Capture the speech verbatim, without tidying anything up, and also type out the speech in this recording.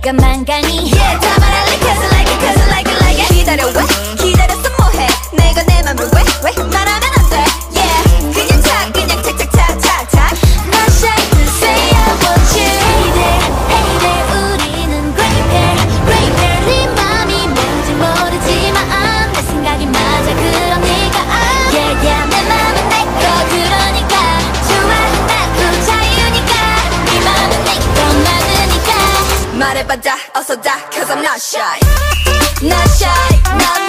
누가만 가니 Yeah 다 말할래 cause I like it cause I like it like it 기다려 왜 기다렸어 뭐해 내가 내 맘을 왜 왜 말하면 안 돼 Yeah 그냥 차 그냥 착착착착착 Not shy to say I want you Hey there hey there 우리는 great pair great pair 네 맘이 뭔지 모르지만 내 생각이 맞아 그럼 네가 아 Yeah yeah 내 맘은 내꺼 그러니까 좋아 나도 자유니까 네 맘은 내꺼 많으니까 말해봐 다 어서 다 cause I'm not shy Not shy not